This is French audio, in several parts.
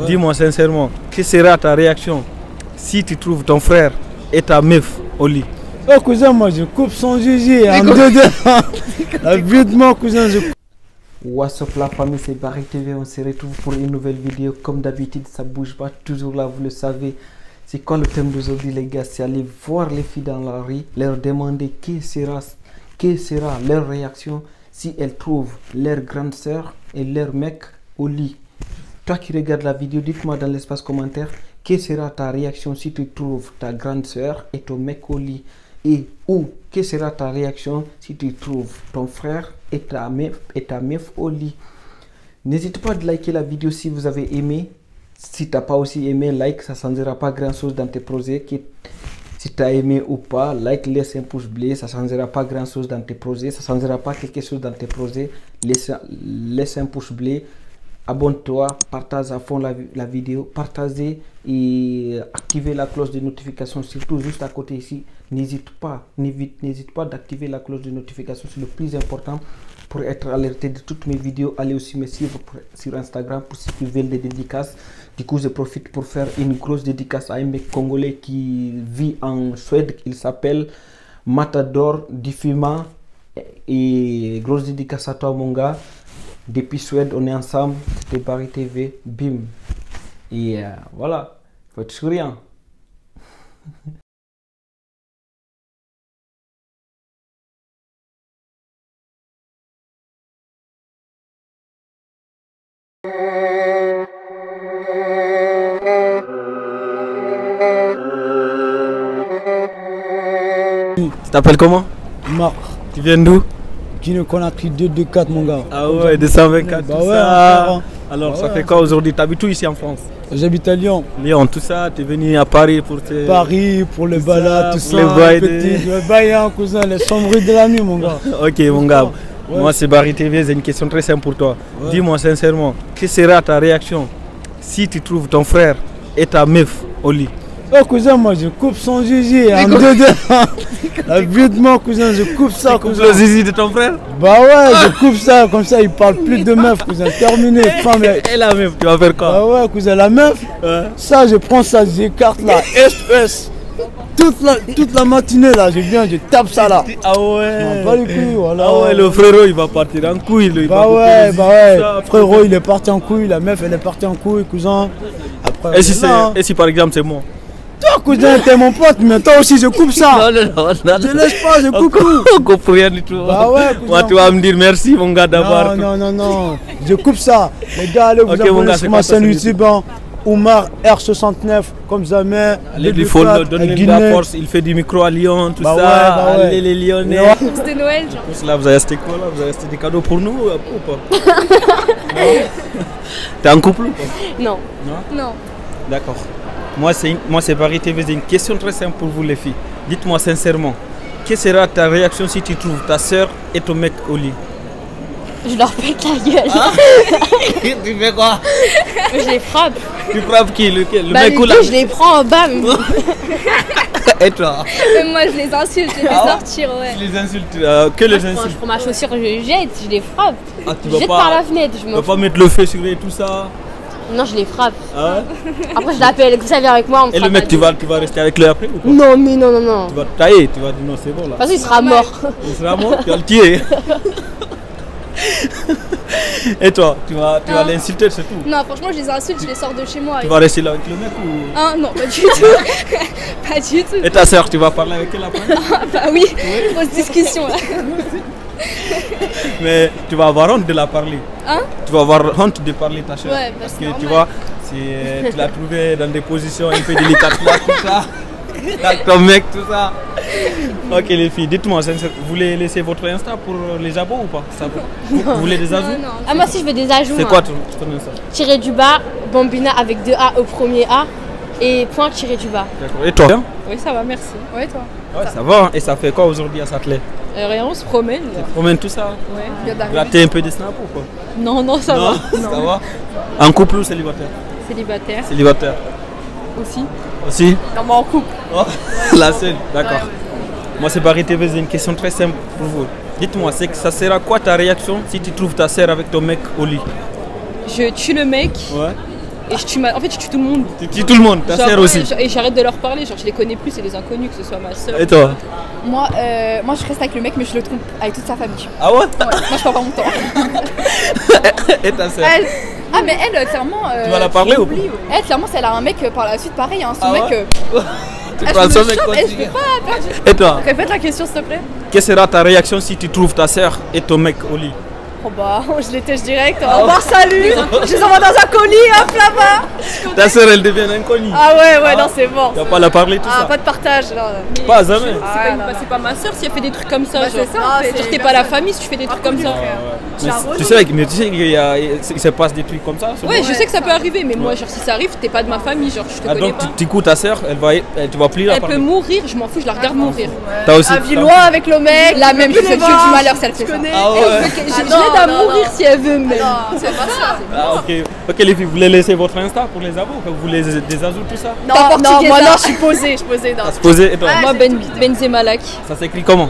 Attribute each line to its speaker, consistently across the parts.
Speaker 1: Ouais. Dis-moi sincèrement, quelle sera ta réaction si tu trouves ton frère et ta meuf au lit?
Speaker 2: Oh cousin, moi je coupe son Gigi en deux. La vie de mon cousin, je coupe.
Speaker 3: What's up la famille, c'est Barry TV, on se retrouve pour une nouvelle vidéo. Comme d'habitude, ça bouge pas, toujours là, vous le savez. C'est quoi le thème d'aujourd'hui les gars? C'est aller voir les filles dans la rue, leur demander quelle sera leur réaction si elles trouvent leur grande sœur et leur mec au lit. Toi qui regardes la vidéo, dites-moi dans l'espace commentaire, quelle sera ta réaction si tu trouves ta grande sœur et ton mec au lit? Ou quelle sera ta réaction si tu trouves ton frère et ta meuf au lit? N'hésite pas à liker la vidéo si vous avez aimé. Si tu n'as pas aussi aimé, like, ça ne changera pas grand chose dans tes projets. Si tu as aimé ou pas, like, laisse un pouce bleu, ça ne changera pas grand chose dans tes projets. Ça ne changera pas quelque chose dans tes projets. Laisse un pouce bleu. Abonne-toi, partage à fond la vidéo, partagez et activez la cloche de notification, surtout juste à côté ici. N'hésite pas d'activer la cloche de notification, c'est le plus important pour être alerté de toutes mes vidéos. Allez aussi me suivre sur Instagram pour ceux qui veulent des dédicaces. Du coup, je profite pour faire une grosse dédicace à un mec congolais qui vit en Suède. Il s'appelle Matador Difuma. Et grosse dédicace à toi mon gars. Depuis Suède, on est ensemble. C'était Barry TV. Bim. Et voilà. Faut être souriant.
Speaker 1: Tu t'appelles comment?
Speaker 2: Marc.
Speaker 1: Tu viens d'où?
Speaker 2: Guinée Conakry 224 mon gars.
Speaker 1: Ah ouais, 224.
Speaker 2: Bah
Speaker 1: tout
Speaker 2: ouais,
Speaker 1: ça. Alors
Speaker 2: bah
Speaker 1: ça
Speaker 2: ouais.
Speaker 1: fait quoi aujourd'hui? T'habites où ici en France?
Speaker 2: J'habite à Lyon.
Speaker 1: Lyon, tout ça, t'es venu à Paris pour tes...
Speaker 2: Paris pour les
Speaker 1: tout
Speaker 2: balades, tout
Speaker 1: pour
Speaker 2: ça.
Speaker 1: les bails
Speaker 2: Le bail, hein, cousin, les sombreries de la nuit mon gars.
Speaker 1: Ok mon gars,
Speaker 2: Ouais.
Speaker 1: moi c'est Barry TV, j'ai une question très simple pour toi.
Speaker 2: Ouais.
Speaker 1: Dis-moi sincèrement, quelle sera ta réaction si tu trouves ton frère et ta meuf au lit?
Speaker 2: Oh cousin, moi je coupe son Gigi en deux. La vie de mon cousin, je coupe ça
Speaker 1: Tu coupes
Speaker 2: cousin.
Speaker 1: le zizi de ton frère?
Speaker 2: Bah ouais, je coupe ça, comme ça il parle plus de meuf cousin, terminé, femme.
Speaker 1: Et la meuf, tu vas faire quoi?
Speaker 2: Ah ouais cousin, la meuf,
Speaker 1: Ouais.
Speaker 2: ça je prends ça, j'écarte là, est. Toute la matinée là, je viens, je tape ça là.
Speaker 1: Ah ouais.
Speaker 2: Pas les couilles, voilà.
Speaker 1: Ah ouais, le frérot il va partir en couille. Lui, il va
Speaker 2: Bah
Speaker 1: couper
Speaker 2: ouais,
Speaker 1: le
Speaker 2: bah
Speaker 1: zizi,
Speaker 2: ouais,
Speaker 1: tout ça.
Speaker 2: frérot il est parti en couille, la meuf elle est partie en couille cousin. Après,
Speaker 1: Et si,
Speaker 2: voilà.
Speaker 1: et si par exemple c'est moi?
Speaker 2: Toi cousin t'es mon pote, mais toi aussi je coupe ça.
Speaker 1: non.
Speaker 2: Je laisse pas, je coupe tout.
Speaker 1: On coupe rien du tout.
Speaker 2: Bah ouais, cousin.
Speaker 1: Moi tu vas me dire merci mon gars d'avoir...
Speaker 2: Non, je coupe ça. Les gars, allez vous
Speaker 1: Ok, mon
Speaker 2: abonner
Speaker 1: gars,
Speaker 2: sur
Speaker 1: c'est
Speaker 2: ma
Speaker 1: quoi ta
Speaker 2: chaîne
Speaker 1: chaîne
Speaker 2: YouTube, hein. Oumar R69, comme jamais.
Speaker 1: Allez,
Speaker 2: Le
Speaker 1: il faut
Speaker 2: Ducat,
Speaker 1: donner de
Speaker 2: Guinée.
Speaker 1: la force, il fait du micro à Lyon, tout
Speaker 2: Bah
Speaker 1: ça.
Speaker 2: ouais, bah ouais.
Speaker 1: Allez les Lyonnais.
Speaker 2: Ouais.
Speaker 4: C'était Noël, genre.
Speaker 1: Tout cela, vous avez acheté quoi là? Vous avez acheté des cadeaux pour nous ou pas? T'es en couple ou pas?
Speaker 4: Non.
Speaker 1: Non?
Speaker 4: Non.
Speaker 1: D'accord. Moi c'est Barry TV, j'ai une question très simple pour vous les filles. Dites-moi sincèrement, quelle sera ta réaction si tu trouves ta soeur et ton mec au lit?
Speaker 4: Je leur pète la gueule.
Speaker 1: Tu fais quoi?
Speaker 4: Je les frappe.
Speaker 1: Tu frappes qui? Le
Speaker 4: Bah,
Speaker 1: mec ou la...
Speaker 4: je les prends, bam.
Speaker 1: Et toi?
Speaker 4: Même moi, je les insulte, je les fais sortir, ouais.
Speaker 1: Tu les insultes, que les
Speaker 4: Je
Speaker 1: insultes?
Speaker 4: prends ma chaussure, je les jette, je les frappe.
Speaker 1: Ah, tu
Speaker 4: Je
Speaker 1: vas
Speaker 4: jette
Speaker 1: pas,
Speaker 4: par la fenêtre, je
Speaker 1: tu
Speaker 4: m'en
Speaker 1: vas
Speaker 4: fous.
Speaker 1: pas mettre le feu sur eux et tout ça?
Speaker 4: Non, je les frappe.
Speaker 1: Hein?
Speaker 4: Après, je l'appelle, vous savez, avec moi, on me
Speaker 1: Et le
Speaker 4: frappe
Speaker 1: mec,
Speaker 4: à
Speaker 1: tu
Speaker 4: deux.
Speaker 1: vas rester avec lui après ou quoi?
Speaker 4: Non, mais non.
Speaker 1: Tu vas te tailler, tu vas dire non, c'est bon là.
Speaker 4: De toute façon, il sera mort.
Speaker 1: Il sera mort, tu vas le tuer. Et toi, tu vas l'insulter, c'est tout?
Speaker 4: Non, franchement, je les insulte, je les sors de chez moi.
Speaker 1: Tu vas rester là avec le mec ou...
Speaker 4: Ah, non, pas du tout. Pas du tout.
Speaker 1: Et ta soeur, tu vas parler avec elle après?
Speaker 4: Ah, bah oui, grosse discussion là.
Speaker 1: Mais tu vas avoir honte de la parler.
Speaker 4: Hein?
Speaker 1: Tu vas avoir honte de parler ta soeur.
Speaker 4: Ouais, bah,
Speaker 1: parce
Speaker 4: c'est
Speaker 1: que tu
Speaker 4: normal.
Speaker 1: vois, si tu l'as trouvée dans des positions un peu délicates là, tout ça. Avec ton mec, tout ça. Ok les filles, dites-moi, vous voulez laisser votre Insta pour les abos ou pas? Ça vous voulez des ajouts?
Speaker 4: Non. Ah, moi aussi, je veux des ajouts.
Speaker 1: C'est
Speaker 4: moi.
Speaker 1: quoi ton Insta?
Speaker 4: Tiré du bas, Bambina avec 2 A au premier A et point tiré du bas.
Speaker 1: D'accord. Et toi?
Speaker 5: Oui, ça va, merci. Ouais, toi?
Speaker 1: Ouais, ça va. Et ça fait quoi aujourd'hui à Saclay?
Speaker 5: Rien, on se promène. Là.
Speaker 1: Tu promènes tout ça?
Speaker 5: Ouais, vient d'arriver.
Speaker 1: Gratter un peu des snaps ou quoi?
Speaker 5: Non, ça
Speaker 1: Non,
Speaker 5: va.
Speaker 1: ça va. En couple ou célibataire?
Speaker 5: Célibataire
Speaker 1: Célibataire.
Speaker 5: aussi.
Speaker 1: Aussi?
Speaker 5: Non, mais en couple.
Speaker 1: Oh, la seule, d'accord. Moi c'est Barry TV, j'ai une question très simple pour vous. Dites-moi, ça sera quoi ta réaction si tu trouves ta sœur avec ton mec au lit?
Speaker 5: Je tue le mec
Speaker 1: Ouais.
Speaker 5: Et je tue en fait, je tue tout le monde.
Speaker 1: Tu tues tout le monde, ta
Speaker 5: Genre,
Speaker 1: sœur
Speaker 5: ouais,
Speaker 1: aussi.
Speaker 5: Et j'arrête de leur parler, genre je les connais plus, c'est des inconnus, que ce soit ma soeur.
Speaker 1: Et toi?
Speaker 6: Moi, je reste avec le mec, mais je le trompe avec toute sa famille.
Speaker 1: Ah ouais?
Speaker 6: Ouais, moi, je perds pas mon temps.
Speaker 1: Et ta sœur?
Speaker 6: Ah, mais elle, clairement.
Speaker 1: Tu vas la parler ou pas?
Speaker 6: Elle, clairement, si elle a un mec par la suite, pareil, hein, son
Speaker 1: Ah
Speaker 6: mec.
Speaker 1: ouais? Tu
Speaker 6: elle,
Speaker 1: prends
Speaker 6: je
Speaker 1: son
Speaker 6: me
Speaker 1: mec
Speaker 6: chope,
Speaker 1: quand
Speaker 6: elle,
Speaker 1: tu
Speaker 6: je
Speaker 1: viens.
Speaker 6: peux pas perdre.
Speaker 1: Et toi?
Speaker 6: Répète la question, s'il te plaît.
Speaker 1: Quelle sera ta réaction si tu trouves ta sœur et ton mec au lit?
Speaker 6: Oh bah, je les tèche direct. Au revoir, salut. Je les envoie dans un colis, hop là-bas.
Speaker 1: Ta sœur, elle devient inconnue.
Speaker 6: Ah ouais, non, c'est bon.
Speaker 1: Tu vas pas la parler, tout
Speaker 6: Ah,
Speaker 1: ça?
Speaker 6: pas de partage, là.
Speaker 1: Pas jamais.
Speaker 5: C'est pas ma soeur si elle fait des trucs comme ça.
Speaker 6: Bah,
Speaker 5: genre.
Speaker 6: c'est ça, en fait.
Speaker 5: Genre, t'es pas la famille si tu fais des trucs comme ça.
Speaker 1: Tu sais qu'il se passe des trucs comme ça?
Speaker 5: Ouais, je sais que ça peut arriver, mais moi, genre, si ça arrive, t'es pas de ma famille, genre, je te
Speaker 1: Ah,
Speaker 5: connais
Speaker 1: donc
Speaker 5: pas.
Speaker 1: tu écoutes ta sœur, tu vas plus la
Speaker 5: Elle
Speaker 1: parler.
Speaker 5: peut mourir, je m'en fous, je la regarde mourir.
Speaker 1: T'as aussi.
Speaker 6: Ah, vis loin avec le mec.
Speaker 4: La même, je fais que du malheur si elle fait ça.
Speaker 1: Ah ouais.
Speaker 5: Je l'aide à mourir si elle veut, mais.
Speaker 6: Non, c'est pas ça.
Speaker 1: Ah, ok, les filles, vous voulez laisser votre Insta pour les abos? Vous voulez des azous, tout ça?
Speaker 6: Non, moi, non, je suis posée, non.
Speaker 1: À se poser, et toi?
Speaker 5: Moi, Benzemalak.
Speaker 1: Ça s'écrit comment?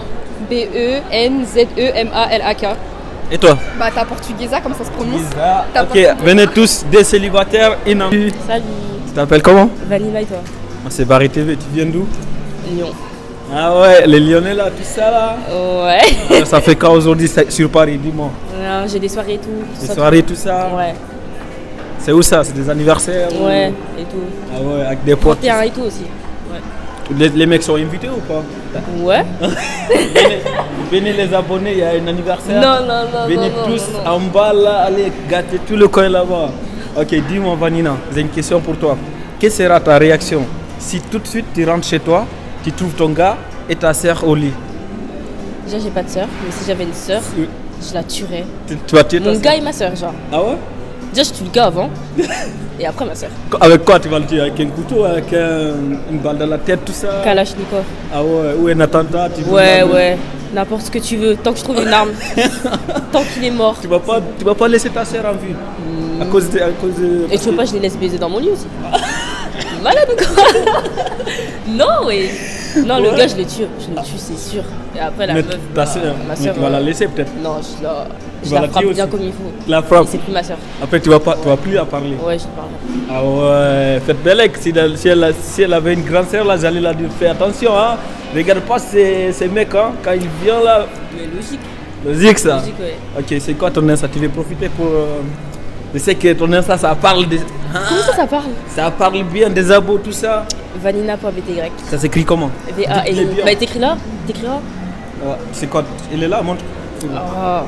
Speaker 5: Benzemalak.
Speaker 1: Et toi?
Speaker 6: Bah, t'as portugaisa, comme ça se prononce. T'as
Speaker 1: Ok, venez tous des célibataires inambus.
Speaker 5: Salut.
Speaker 1: Tu t'appelles comment?
Speaker 5: Vanilla et toi?
Speaker 1: Moi, c'est Barry TV, tu viens d'où?
Speaker 5: Lyon.
Speaker 1: Ah ouais, les Lyonnais là, tout ça là.
Speaker 5: Ouais.
Speaker 1: Ça fait quand aujourd'hui sur Paris, dis-moi?
Speaker 5: Non, j'ai des soirées et tout.
Speaker 1: Des soirées, tout ça?
Speaker 5: Ouais.
Speaker 1: C'est où ça? C'est des anniversaires?
Speaker 5: Ouais, et tout.
Speaker 1: Ah ouais, avec des potes.
Speaker 5: 31 et tout aussi.
Speaker 1: Les mecs sont invités ou pas?
Speaker 5: Ouais.
Speaker 1: Venez les abonnés, il y a un anniversaire.
Speaker 5: Non.
Speaker 1: Venez tous en bas là, allez gâter tout le coin là-bas. Ok, dis-moi Vanina, j'ai une question pour toi. Quelle sera ta réaction si tout de suite tu rentres chez toi, tu trouves ton gars et ta sœur au lit?
Speaker 5: Déjà, j'ai pas de sœur, mais si j'avais une sœur, je la tuerais.
Speaker 1: Tu vas tuer ta
Speaker 5: Mon
Speaker 1: sœur?
Speaker 5: gars et ma sœur, genre.
Speaker 1: Ah ouais?
Speaker 5: Déjà, je tue le gars avant, et après ma sœur.
Speaker 1: Avec quoi tu vas le tuer? Avec un couteau, avec une balle dans la tête, tout ça?
Speaker 5: Kalachnikov.
Speaker 1: Ah ouais, ou un attentat tu veux
Speaker 5: Ouais,
Speaker 1: l'arme?
Speaker 5: ouais. N'importe ce que tu veux, tant que je trouve une arme. Tant qu'il est mort.
Speaker 1: Tu vas pas laisser ta sœur en vie à cause de...
Speaker 5: Et tu veux pas, je les laisse baiser dans mon lit aussi. Malade ou quoi? Non, ouais. Non, le gars, je le tue, c'est sûr. Et après, la
Speaker 1: Mais
Speaker 5: meuf,
Speaker 1: ta sœur,
Speaker 5: ma
Speaker 1: mais
Speaker 5: sœur,
Speaker 1: tu vas la laisser peut-être.
Speaker 5: Non,
Speaker 1: Tu
Speaker 5: je
Speaker 1: vas
Speaker 5: la
Speaker 1: la
Speaker 5: frappe
Speaker 1: tuer
Speaker 5: bien
Speaker 1: aussi.
Speaker 5: comme il faut.
Speaker 1: Tu la
Speaker 5: Et
Speaker 1: frappes.
Speaker 5: c'est plus ma sœur.
Speaker 1: Après, tu vas plus la parler.
Speaker 5: Ouais, je parle.
Speaker 1: Ah ouais, faites belle si elle avait une grande sœur là, j'allais la dire fais attention hein. Regarde pas ces mecs hein, quand ils viennent là.
Speaker 5: Mais logique.
Speaker 1: Logique ça.
Speaker 5: Logique, ouais.
Speaker 1: Ok, c'est quoi ton Insta? Tu veux profiter pour. Je sais que ton Insta ça parle des.
Speaker 5: Comment ça parle?
Speaker 1: Ça parle bien des abos, tout ça.
Speaker 5: Vanina.bty.
Speaker 1: Ça s'écrit comment?
Speaker 5: V-A-N.
Speaker 1: Dis-le bien.
Speaker 5: Bah, t'écris là? T'écriras?
Speaker 1: C'est quoi? Il est là, montre.
Speaker 5: Oh.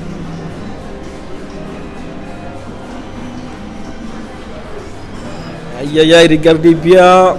Speaker 1: Aïe aïe aïe, regardez bien.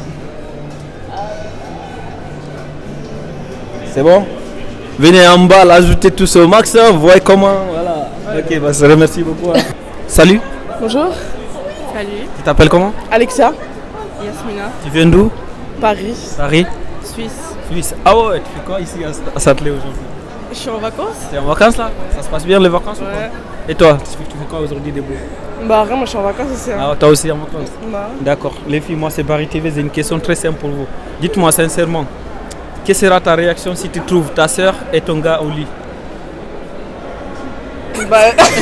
Speaker 1: C'est bon? Venez en bas, l'ajoutez tous au max, hein, voyez comment. Voilà. Ok, bah, je te remercie beaucoup. Hein. Salut,
Speaker 7: Bonjour,
Speaker 5: Salut.
Speaker 1: tu t'appelles comment?
Speaker 7: Alexa,
Speaker 5: Yasmina.
Speaker 1: Tu viens d'où?
Speaker 7: Paris,
Speaker 1: Paris?
Speaker 5: Suisse.
Speaker 1: Suisse. Ah ouais, tu fais quoi ici à Sâtelet aujourd'hui?
Speaker 7: je suis en vacances.
Speaker 1: T'es en vacances là? Ça se passe bien les vacances ou
Speaker 7: Ouais.
Speaker 1: pas? Et toi, tu fais quoi aujourd'hui debout?
Speaker 7: Bah rien, moi je suis en vacances aussi. Hein.
Speaker 1: Ah, toi aussi en vacances?
Speaker 7: Bah,
Speaker 1: D'accord. Les filles, moi c'est Barry TV, j'ai une question très simple pour vous. Dites-moi sincèrement, quelle sera ta réaction si tu trouves ta soeur et ton gars au lit?
Speaker 7: bah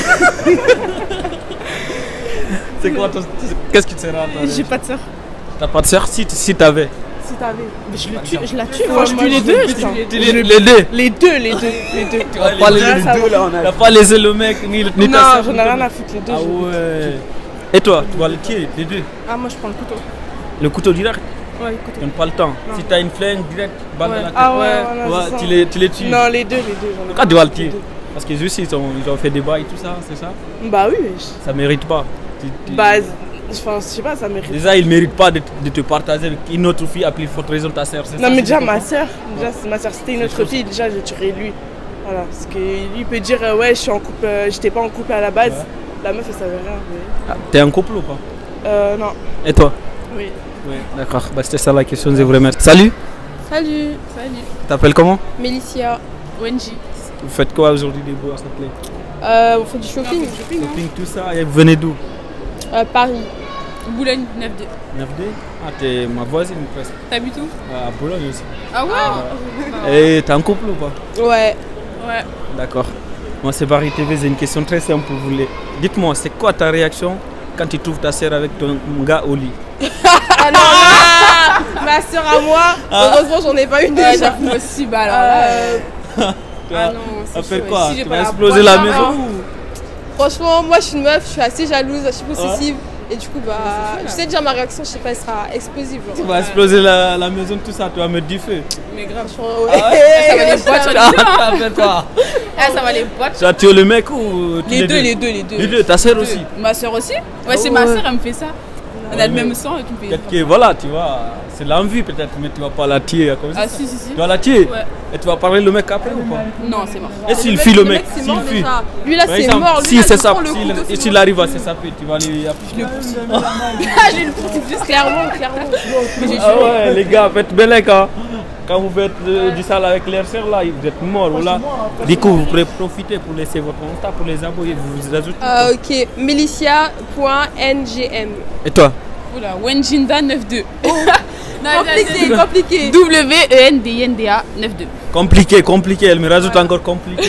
Speaker 1: C'est quoi ton... Qu'est-ce qui sera ta
Speaker 7: j'ai
Speaker 1: réaction?
Speaker 7: pas de soeur.
Speaker 1: T'as pas de soeur si t'avais?
Speaker 7: Si t'avais. Mais je la tue. Moi je tue les deux.
Speaker 1: Les deux?
Speaker 7: Les deux.
Speaker 1: Tu vas pas laisser
Speaker 7: ça
Speaker 1: les deux
Speaker 7: va.
Speaker 1: là, t'as pas laissé le mec ni ta
Speaker 7: Non,
Speaker 1: soeur.
Speaker 7: j'en ai rien à foutre les deux.
Speaker 1: Ah
Speaker 7: je-
Speaker 1: ouais. Et toi, tu vas le tuer, les deux?
Speaker 7: Ah moi je prends le couteau.
Speaker 1: Le couteau direct?
Speaker 7: Ouais, le couteau.
Speaker 1: Donne pas le temps. Si t'as une flingue direct, balle dans la tête.
Speaker 7: Ah ouais, voilà, c'est ça.
Speaker 1: tu les tues.
Speaker 7: Non, les deux. j'en ai
Speaker 1: Pourquoi tu vas le tuer?
Speaker 7: les deux.
Speaker 1: Parce que juste ils ont fait des bails et tout ça, c'est ça?
Speaker 7: Bah oui,
Speaker 1: Ça mérite pas.
Speaker 7: bah enfin, je sais pas, ça mérite.
Speaker 1: Déjà, il mérite pas de te partager avec une autre fille à plus forte raison ta soeur.
Speaker 7: Non mais déjà ma soeur, si ma soeur c'était une autre fille, déjà je tuerais lui. Voilà, parce que lui peut dire ouais je suis en couple, j'étais pas en couple à la base. La meuf elle savait rien. Mais...
Speaker 1: T'es en couple ou pas?
Speaker 7: Non.
Speaker 1: Et toi?
Speaker 7: Oui.
Speaker 1: Oui. D'accord, bah, c'était ça la question, je vous remercie. Salut,
Speaker 5: Salut.
Speaker 1: tu t'appelles comment?
Speaker 5: Mélicia. Wenji.
Speaker 1: Vous faites quoi aujourd'hui debout à Sâtelet?
Speaker 5: On fait du shopping.
Speaker 1: Shopping, tout ça, et vous venez d'où?
Speaker 5: Paris. Boulogne, 9-2.
Speaker 1: 9D? Ah, t'es ma voisine presque.
Speaker 5: T'habites où?
Speaker 1: À Boulogne aussi.
Speaker 5: Ah ouais?
Speaker 1: Et t'es en couple ou pas?
Speaker 7: Ouais.
Speaker 1: D'accord. Moi c'est Barry TV, j'ai une question très simple pour vous. Dites-moi, c'est quoi ta réaction quand tu trouves ta sœur avec ton gars au lit?
Speaker 6: Ah non, ma soeur à moi, heureusement j'en ai pas une déjà.
Speaker 8: J'avoue aussi, bah alors là,
Speaker 6: Ah non, c'est
Speaker 1: Ça fait
Speaker 6: chaud.
Speaker 1: quoi?
Speaker 6: Si j'ai
Speaker 1: Tu
Speaker 6: pas
Speaker 1: vas
Speaker 6: la
Speaker 1: exploser
Speaker 6: poisse,
Speaker 1: la maison?
Speaker 6: Franchement, moi je suis une meuf, je suis assez jalouse, je suis possessive. Et du coup, bah, je sais déjà ma réaction, je sais pas, elle sera explosive.
Speaker 1: Tu vas exploser la maison, tout ça, tu vas mettre du feu.
Speaker 8: mais grave.
Speaker 6: Franchement,
Speaker 8: Ça va les boîtes,
Speaker 1: Ça fait quoi?
Speaker 8: ça va les boîtes.
Speaker 1: Tu as tué le mec ou tous
Speaker 8: Les deux.
Speaker 1: Les deux, ta sœur aussi?
Speaker 8: Ma soeur aussi? Ouais, c'est ma soeur, elle me fait ça. On a le même sang et tu me fais.
Speaker 1: Peut-être que voilà, tu vois, c'est l'envie peut-être, mais tu vas pas la tuer comme ça.
Speaker 8: Ah si.
Speaker 1: Tu vas la tuer?
Speaker 8: Ouais.
Speaker 1: Et tu vas parler le mec après ou pas?
Speaker 8: Non, c'est mort.
Speaker 1: Et s'il fuit le mec?
Speaker 6: c'est
Speaker 1: S'il
Speaker 6: mort
Speaker 1: fuit?
Speaker 6: déjà. Lui là,
Speaker 1: Par
Speaker 6: c'est
Speaker 1: exemple,
Speaker 6: mort. Lui,
Speaker 1: si
Speaker 6: là,
Speaker 1: c'est
Speaker 6: tu
Speaker 1: ça,
Speaker 6: prends le couteau, c'est
Speaker 1: s'il
Speaker 6: mort.
Speaker 1: arrive à s'échapper, tu vas lui appuyer.
Speaker 8: Ah, j'ai le pouce juste
Speaker 6: Clairement.
Speaker 1: Ah ouais, les gars, faites bellec, hein. Quand vous faites du sale avec les sœurs là, vous êtes morts. Voilà. Du coup, vous pourrez profiter pour laisser votre Insta pour les abonnés. Vous vous ajoutez.
Speaker 6: Ok, Melicia.ngm.
Speaker 1: Et toi?
Speaker 8: Oula, Wenjinda 92.
Speaker 6: Compliqué.
Speaker 8: WENDINDA 92.
Speaker 1: Compliqué, elle me rajoute encore compliqué.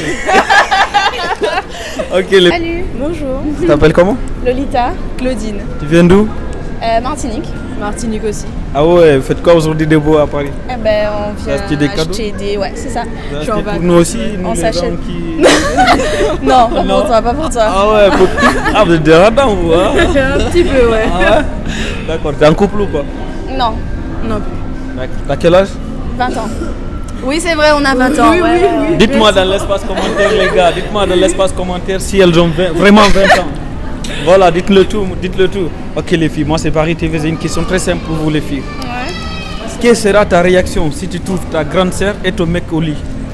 Speaker 1: Ok,
Speaker 9: Salut, bonjour.
Speaker 1: Tu t'appelles comment?
Speaker 9: Lolita, Claudine.
Speaker 1: Tu viens d'où?
Speaker 9: Martinique. Martinique aussi.
Speaker 1: Ah ouais, vous faites quoi aujourd'hui de beau à Paris?
Speaker 9: Eh ben, on vient
Speaker 1: acheter des cadeaux?
Speaker 9: acheter des... Ouais, c'est ça.
Speaker 1: Vous achetez pour nous aussi, nous
Speaker 9: On
Speaker 1: les
Speaker 9: s'achète.
Speaker 1: gens qui...
Speaker 9: Non, pas pour toi, pas pour toi.
Speaker 1: Ah ouais, ah, vous êtes des radins vous, hein?
Speaker 9: Un petit peu, ouais.
Speaker 1: Ah ouais? D'accord, t'es en couple ou quoi?
Speaker 9: Non,
Speaker 1: T'as quel âge?
Speaker 9: 20 ans. Oui, c'est vrai, on a 20 ans. Oui.
Speaker 1: Dites-moi dans l'espace commentaire, les gars, dites-moi dans l'espace commentaire si elles ont vraiment 20 ans. Voilà, dites-le tout. Ok les filles, moi c'est Paris TV, j'ai une question très simple pour vous les filles.
Speaker 9: Ouais.
Speaker 1: Quelle sera ta réaction si tu trouves ta grande sœur et ton mec au lit?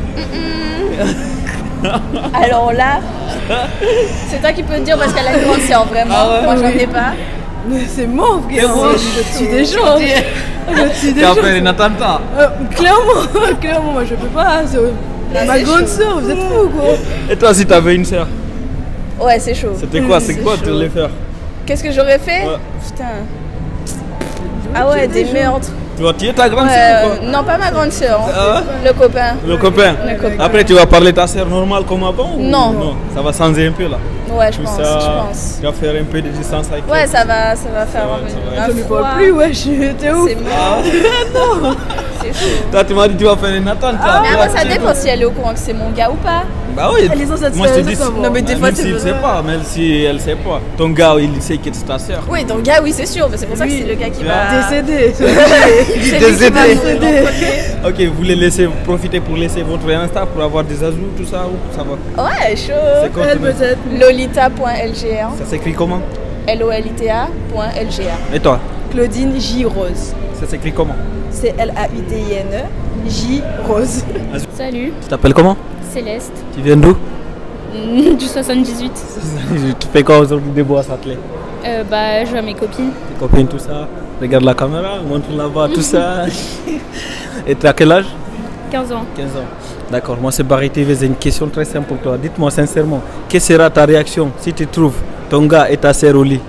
Speaker 9: Alors là, c'est toi qui peux te dire parce qu'elle a une grande sœur, vraiment.
Speaker 1: Ah ouais,
Speaker 9: moi, j'en ai pas.
Speaker 6: C'est mort, frérot. Je tue des gens.
Speaker 1: Tu vas faire une attentat.
Speaker 6: Clairement, moi je peux pas. C'est ma grande soeur, vous êtes fous quoi.
Speaker 1: Et toi si t'avais une sœur,
Speaker 9: Ouais, c'est chaud.
Speaker 1: c'était quoi? C'est quoi tu voulais faire?
Speaker 9: Qu'est-ce que j'aurais fait?
Speaker 1: Ouais.
Speaker 9: Putain. Ah ouais, des meurtres.
Speaker 1: Tu vas tuer ta grande sœur ou quoi?
Speaker 9: Non, pas ma grande sœur.
Speaker 1: Ah ouais?
Speaker 9: Le copain.
Speaker 1: Le copain. Après tu vas parler ta sœur normale comme avant ou...
Speaker 9: Non.
Speaker 1: Ça va changer un peu là.
Speaker 9: Ouais, je
Speaker 1: Tout
Speaker 9: pense,
Speaker 1: ça,
Speaker 9: je pense.
Speaker 1: tu vas faire un peu de distance avec
Speaker 9: Ouais,
Speaker 1: elle.
Speaker 9: ça va faire
Speaker 1: va
Speaker 9: un
Speaker 6: Je me
Speaker 9: froid.
Speaker 6: parle plus, ouais, t'es ouf.
Speaker 9: C'est mort. C'est chaud.
Speaker 1: Toi tu m'as dit tu vas faire une attente là.
Speaker 9: Mais après, ça dépend si elle est au courant que c'est mon gars ou pas.
Speaker 1: Bah oui,
Speaker 6: Elle est censée
Speaker 1: moi je te dis,
Speaker 6: savoir.
Speaker 1: non mais des
Speaker 6: fois,
Speaker 1: même s'il sait pas, même si elle sait pas. Ton gars il sait que c'est ta sœur.
Speaker 9: Oui, ton gars, oui, c'est sûr. Mais c'est pour ça que c'est le gars qui va.
Speaker 6: Décédé.
Speaker 9: C'est lui qui va
Speaker 1: Décédé. Ok, vous voulez laisser profiter pour laisser votre Insta pour avoir des ajouts, tout ça ou ça va?
Speaker 9: Ouais, chaud.
Speaker 1: C'est quoi ton nom?
Speaker 6: Peut-être.
Speaker 9: Lolita.lgr.
Speaker 1: Ça s'écrit comment?
Speaker 9: LOLITA.lgr.
Speaker 1: Et toi?
Speaker 6: Claudine J. Rose.
Speaker 1: Ça s'écrit comment?
Speaker 6: C'est LAUDINE J. Rose.
Speaker 5: Salut,
Speaker 1: Tu t'appelles comment?
Speaker 5: Céleste.
Speaker 1: Tu viens d'où?
Speaker 5: Du 78.
Speaker 1: Tu fais quoi aujourd'hui de beau à Saclay?
Speaker 5: Bah, je vois mes copines.
Speaker 1: Tes copines, tout ça? Regarde la caméra, montre là-bas, tout ça. Et tu as quel âge?
Speaker 5: 15 ans.
Speaker 1: 15 ans. D'accord, moi c'est Barry TV, j'ai une question très simple pour toi. Dites-moi sincèrement, quelle sera ta réaction si tu trouves ton gars et ta sœur au lit?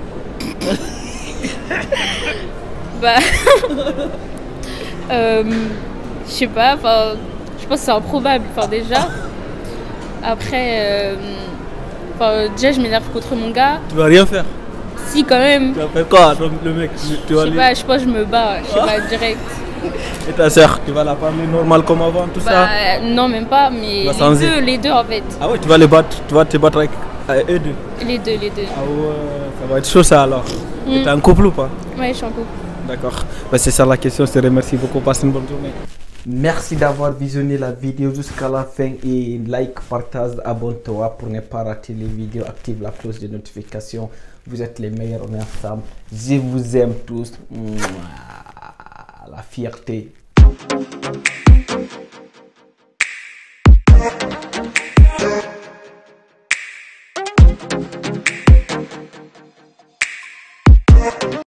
Speaker 5: Bah. Je sais pas, enfin. Je pense que c'est improbable, enfin, déjà. Après. Enfin, déjà, je m'énerve contre mon gars.
Speaker 1: Tu vas rien faire?
Speaker 5: Si, quand même.
Speaker 1: Tu vas faire quoi, le mec? Tu vas
Speaker 5: Je sais pas, je pense que je me bats, je sais pas, direct.
Speaker 1: Et ta sœur, tu vas la parler normal comme avant, tout ça?
Speaker 5: Bah, non, même pas, mais
Speaker 1: Tu vas changer.
Speaker 5: les deux en fait.
Speaker 1: Ah ouais, tu vas les battre, tu vas te battre avec eux deux?
Speaker 5: Les deux.
Speaker 1: Ah ouais, ça va être chaud ça alors. Et t'es en couple ou pas?
Speaker 5: Ouais, je suis en couple.
Speaker 1: D'accord. Bah, c'est ça la question, je te remercie beaucoup, passe une bonne journée. Merci d'avoir visionné la vidéo jusqu'à la fin et like, partage, abonne-toi pour ne pas rater les vidéos, active la cloche de notification. Vous êtes les meilleurs, on est ensemble. Je vous aime tous. Mouah, la fierté.